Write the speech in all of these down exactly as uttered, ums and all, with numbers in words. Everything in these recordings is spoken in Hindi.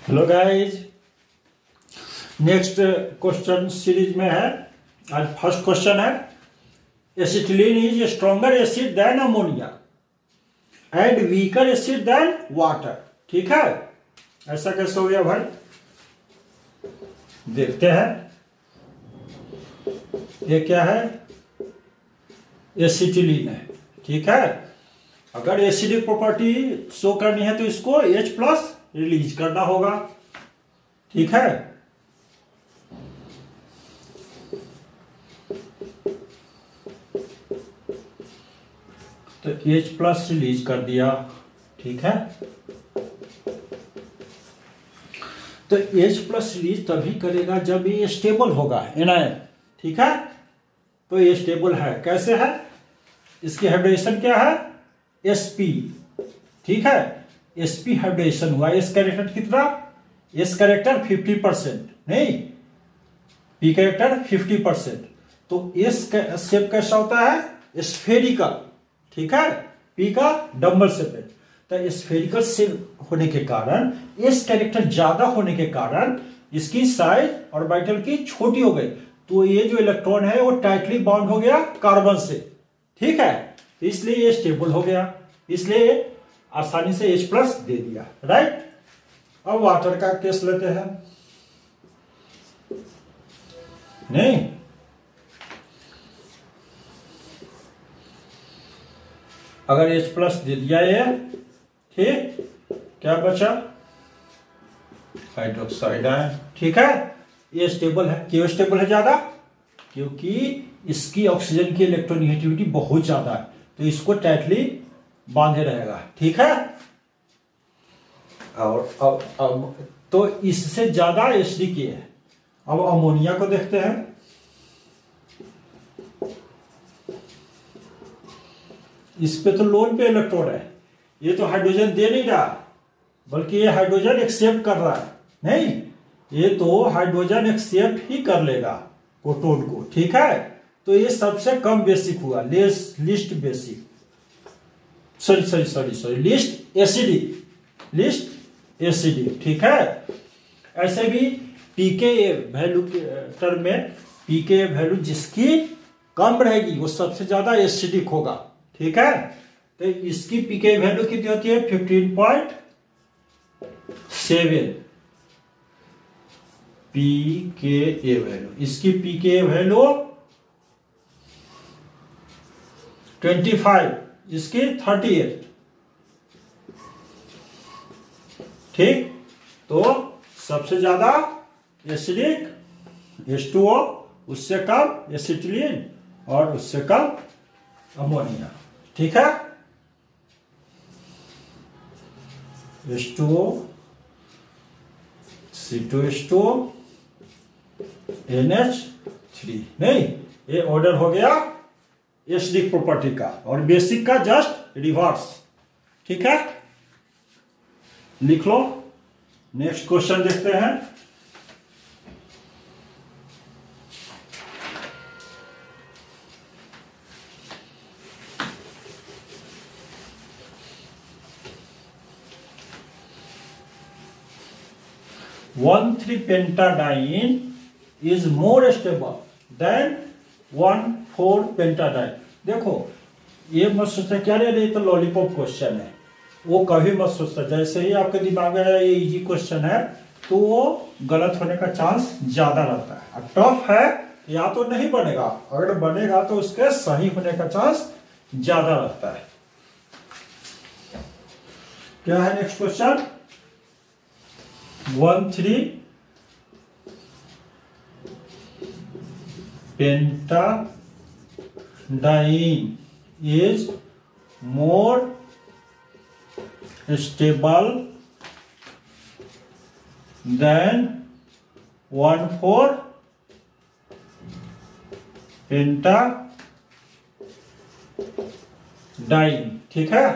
Hello guys, next question series में है। आज फर्स्ट क्वेश्चन है, acetylene is a stronger acid than ammonia and weaker acid than water. ठीक है, ऐसा कैसे हो गया भाई? देखते हैं। ये क्या है? एसिटिलीन है। ठीक है, अगर एसिडिक प्रॉपर्टी शो करनी है तो इसको H प्लस रिलीज करना होगा। ठीक है, तो H प्लस रिलीज कर दिया। ठीक है, तो H प्लस रिलीज तभी करेगा जब ये स्टेबल होगा एनायन। ठीक है, तो ये स्टेबल है। कैसे है? इसकी हाइड्रेशन क्या है? Sp। ठीक है, Sp हाइड्रेशन हुआ। एस कैरेक्टर कितना? एस कैरेक्टर फिफ्टी परसेंट, नहीं पी कैरेक्टर फिफ्टी परसेंट। तो एस शेप कैसा होता है? स्फेरिकल। ठीक है, पी का डबल शेप है। तो स्फेरिकल शेप होने के कारण, एस कैरेक्टर ज्यादा होने के कारण इसकी साइज ऑर्बिटल की छोटी हो गई। तो ये जो इलेक्ट्रॉन है वो टाइटली बाउंड हो गया कार्बन से। ठीक है, इसलिए ये स्टेबल हो गया, इसलिए आसानी से H प्लस दे दिया। राइट, अब वाटर का केस लेते हैं। नहीं, अगर H प्लस दे दिया ये, ठीक, क्या बचा? Hydroxide ion. ठीक है, ये स्टेबल है। क्यों स्टेबल है ज्यादा? क्योंकि इसकी ऑक्सीजन की इलेक्ट्रोनेगेटिविटी बहुत ज्यादा है, तो इसको टाइटली बांधे रहेगा। ठीक है, और अब अब तो इससे ज्यादा एसिडिक ये है। अब अमोनिया को देखते हैं। इस पे तो लोन पे इलेक्ट्रॉन है, ये तो हाइड्रोजन दे नहीं रहा, बल्कि ये हाइड्रोजन एक्सेप्ट कर रहा है। नहीं, ये तो हाइड्रोजन एक्सेप्ट ही कर लेगा प्रोटॉन को। ठीक है, तो ये सबसे कम बेसिक हुआ, less least basic sorry sorry sorry sorry least acidic, least acidic. ठीक है, ऐसे भी पीके वैल्यू के टर्म में पीके वैल्यू जिसकी कम रहेगी वो सबसे ज्यादा एसिडिक होगा। ठीक है, तो इसकी पीके वैल्यू कितनी होती है? Fifteen point seven pK value. इसकी पीके वैल्यू ट्वेंटी फाइव, इसकी थर्टी एट। ठीक, तो सबसे ज्यादा एसिडिक एच टू ओ, उससे कम एसिटिलीन और उससे कम अमोनिया। ठीक है, H two O, C two H two O, N H three. नहीं, ये ऑर्डर हो गया एसिडिक प्रॉपर्टी का, और बेसिक का जस्ट रिवर्स। ठीक है, लिख लो। नेक्स्ट क्वेश्चन देखते हैं। One three pentadiene is more stable than one four pentadiene. देखो, ये मत सोचता क्या रे, ये तो लॉलीपॉप क्वेश्चन है, वो कभी मत सोचता। जैसे ही आपके दिमाग में ये इजी क्वेश्चन है तो वो गलत होने का चांस ज्यादा रहता है। और टफ है, या तो नहीं बनेगा, अगर बनेगा तो उसके सही होने का चांस ज्यादा रहता है। क्या है next question? One three pentadiene is more stable than one four pentadiene। ठीक है,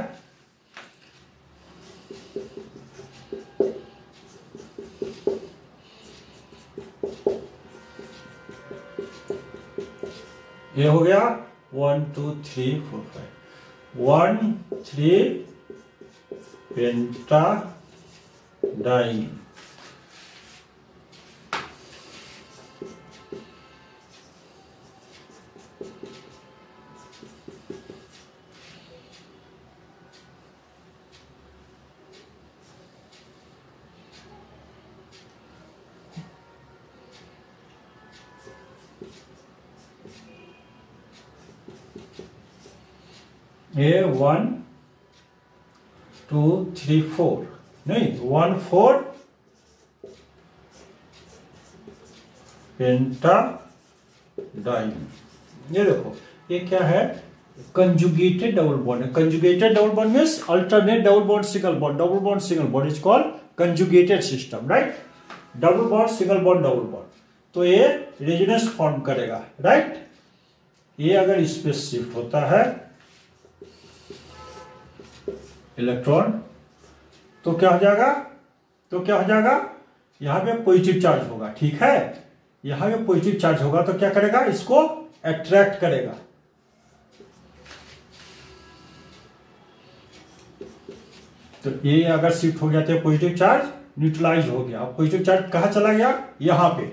ये हो गया one two three four five. One three pentadiene a one two three four, नहीं वन फोर पेंटाडाइन। ये देखो ये क्या है, कंजुगेटेड डबल बॉन्ड है। Conjugated double bond means alternate double bond single bond, double bond single bond is called conjugated system, right. Double bond single bond double bond, तो ये रेजोनेंस फॉर्म करेगा, राइट। ये अगर इस पे शिफ्ट होता है इलेक्ट्रॉन तो क्या हो जाएगा, तो क्या हो जाएगा, यहां पे पॉजिटिव चार्ज होगा, ठीक है। यहां पे पॉजिटिव चार्ज होगा तो क्या करेगा, इसको अट्रैक्ट करेगा। तो ये अगर शिफ्ट हो गया तो पॉजिटिव चार्ज न्यूट्रलाइज हो गया। पॉजिटिव चार्ज कहां चला गया, यहां पे।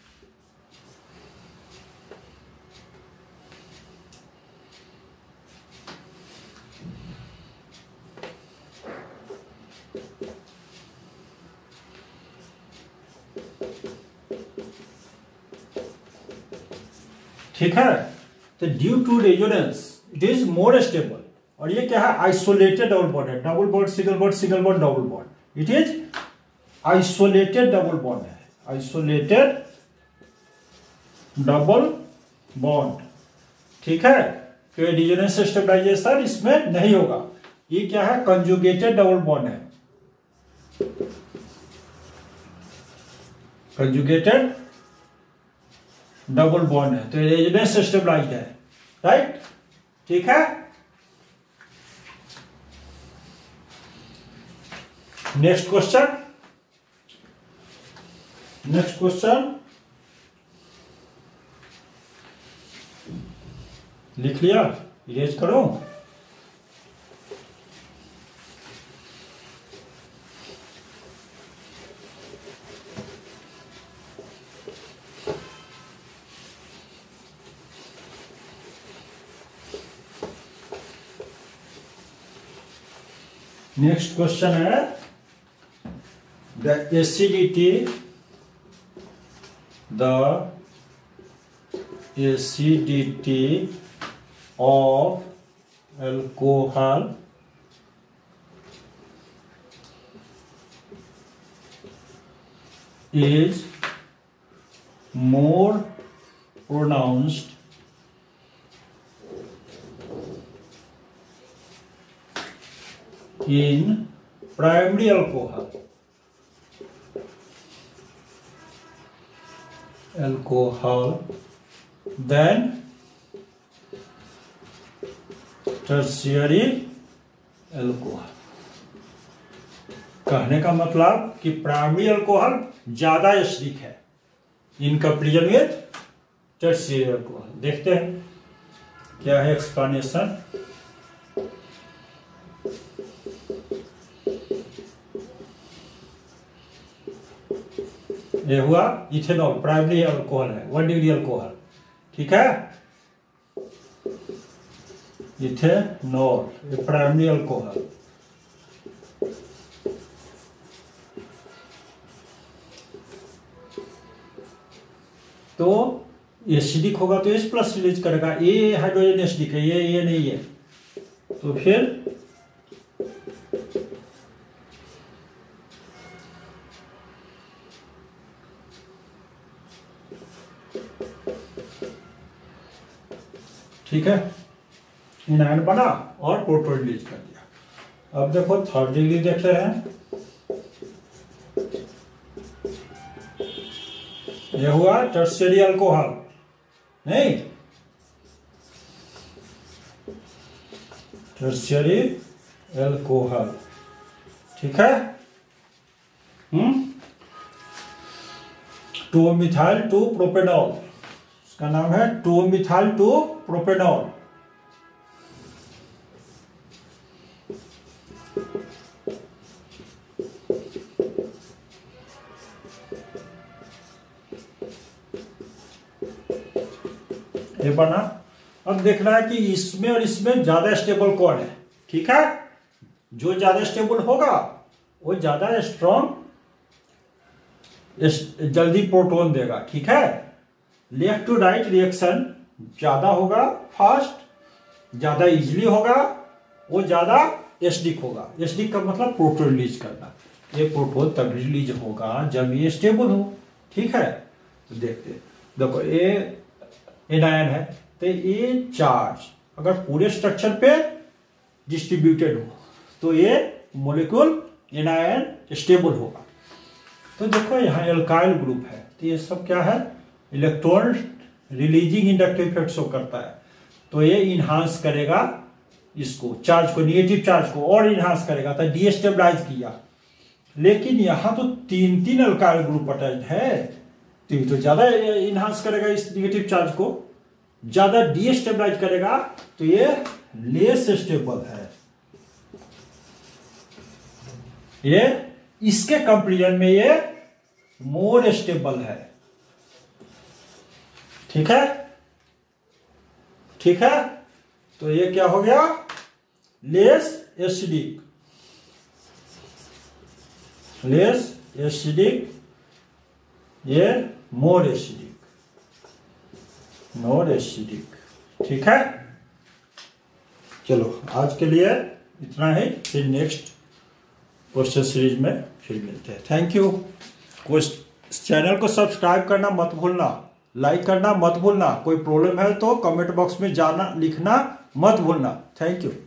ठीक है, तो due to resonance it is more stable. और ये क्या है, आइसोलेटेड डबल बॉन्ड है। Double bond single bond single bond double bond, it is isolated double bond है, आइसोलेटेड डबल बॉन्ड, ठीक है। फिर रेजोनेंस स्टेबलाइजेशन इसमें नहीं होगा। ये क्या है, कंजुगेटेड डबल बॉन्ड है, कंजुगेटेड डबल बॉन्ड है, तो रेजोनेंस स्टेबलाइज्ड है, राइट, ठीक है। नेक्स्ट क्वेश्चन, नेक्स्ट क्वेश्चन लिख लिया, इरेज करो। नेक्स्ट क्वेश्चन है the acidity the acidity of alcohol is more pronounced in primary alcohol alcohol than tertiary alcohol। कहने का मतलब कि प्राइमरी अल्कोहल ज्यादा एसिडिक है in comparison with tertiary alcohol. देखते हैं क्या है एक्सप्लेनेशन। ये हुआ इथेनॉल, प्राइमरी अल्कोहल है, वन डिग्री अल्कोहल, ठीक है। इथेनॉल ये प्राइमरी अल्कोहल, तो एसिडिक होगा तो एस प्लस रिलीज करेगा। ए हाइड्रोजन एसिडिक है, ये ये नहीं है, तो फिर ठीक है, इनायन बना और प्रोटॉन रिलीज कर दिया। अब देखो थर्ड डिग्री देख रहे हैं, यह हुआ टर्शियरी अल्कोहल, नहीं टर्शियरी अल्कोहल, ठीक है। Hmm two methyl two propanol, इसका नाम है टू मिथाइल टू प्रोपेनॉल। ये बना। अब देखना है कि इसमें और इसमें ज्यादा स्टेबल कौन है, ठीक है। जो ज्यादा स्टेबल होगा वो ज्यादा स्ट्रॉन्ग जल्दी प्रोटॉन देगा, ठीक है। लेफ्ट टू राइट रिएक्शन ज्यादा होगा, फास्ट, ज्यादा इजीली होगा वो ज़्यादा एसिडिक होगा। एसिडिक का मतलब प्रोटोन रिलीज करना। ये प्रोटोन तब रिलीज होगा जब ये स्टेबल हो। ठीक है, तो देखते हैं, देखो ये एनायन है, तो ये चार्ज अगर पूरे स्ट्रक्चर पे डिस्ट्रीब्यूटेड हो तो ये मॉलिक्यूल एनायन स्टेबल होगा। तो देखो यहाँ एल्काइल ग्रुप है, तो ये सब क्या है, electron releasing inductive effect show करता है। तो ये इन्हांस करेगा इसको, चार्ज को, निगेटिव चार्ज को और इन्हांस करेगा, तो डीस्टेबलाइज किया। लेकिन यहाँ तो तीन तीन अल्काइल ग्रुप अटैच्ड है, तो ये तो ज्यादा इन्हांस करेगा इस निगेटिव चार्ज को, ज्यादा डीस्टेबलाइज करेगा, तो ये लेस स्टेबल है। ये इसके कंपेरिजन में ये मोर स्टेबल है। ठीक है, ठीक है, तो ये क्या हो गया, लेस एसिडिक, लेस एसिडिक, ये मोर एसिडिक, मोर एसिडिक। ठीक है, चलो आज के लिए इतना ही, फिर नेक्स्ट क्वेश्चन सीरीज में फिर मिलते हैं। Thank you. चैनल को सब्सक्राइब करना मत भूलना, लाइक करना मत भूलना। कोई प्रॉब्लम है तो कमेंट बॉक्स में जाना लिखना मत भूलना। Thank you.